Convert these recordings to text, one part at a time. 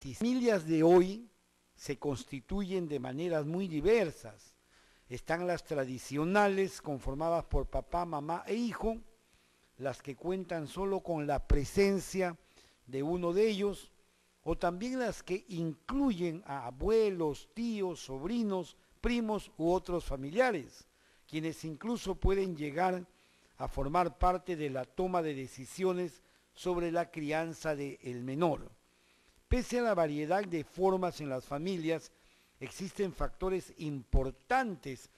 Familias de hoy se constituyen de maneras muy diversas. Están las tradicionales, conformadas por papá, mamá e hijo, las que cuentan solo con la presencia de uno de ellos, o también las que incluyen a abuelos, tíos, sobrinos, primos u otros familiares, quienes incluso pueden llegar a formar parte de la toma de decisiones sobre la crianza del menor. Pese a la variedad de formas en las familias, existen factores importantes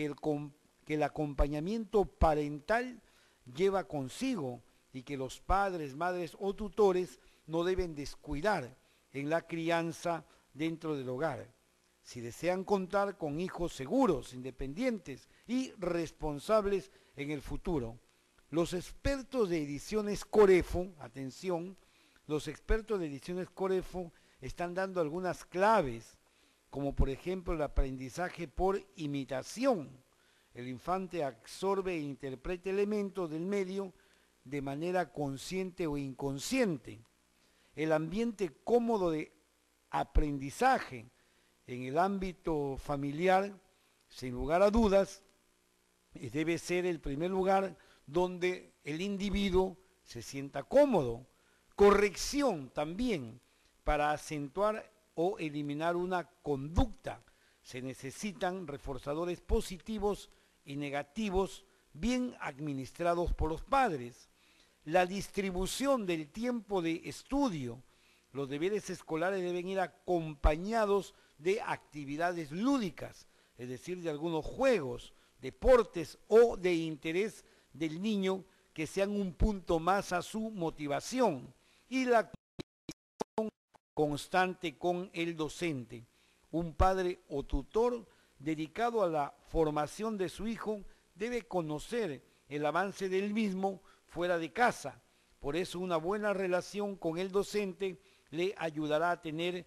que el acompañamiento parental lleva consigo y que los padres, madres o tutores no deben descuidar en la crianza dentro del hogar. Si desean contar con hijos seguros, independientes y responsables en el futuro, los expertos de Ediciones Corefo, atención, los expertos de Ediciones Corefo están dando algunas claves, como por ejemplo el aprendizaje por imitación. El infante absorbe e interpreta elementos del medio de manera consciente o inconsciente. El ambiente cómodo de aprendizaje en el ámbito familiar, sin lugar a dudas, debe ser el primer lugar donde el individuo se sienta cómodo. Corrección también para acentuar o eliminar una conducta. Se necesitan reforzadores positivos y negativos bien administrados por los padres. La distribución del tiempo de estudio. Los deberes escolares deben ir acompañados de actividades lúdicas, es decir, de algunos juegos, deportes o de interés del niño que sean un punto más a su motivación, y la comunicación constante con el docente. Un padre o tutor dedicado a la formación de su hijo debe conocer el avance del mismo fuera de casa. Por eso una buena relación con el docente le ayudará a tener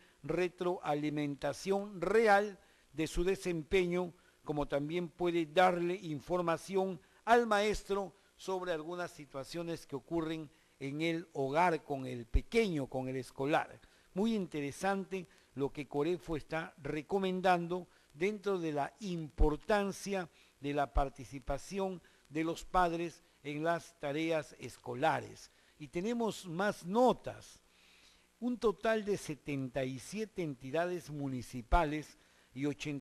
retroalimentación real de su desempeño, como también puede darle información al maestro sobre algunas situaciones que ocurren en el hogar con el pequeño, con el escolar. Muy interesante lo que Corefo está recomendando dentro de la importancia de la participación de los padres en las tareas escolares. Y tenemos más notas. Un total de 77 entidades municipales y 80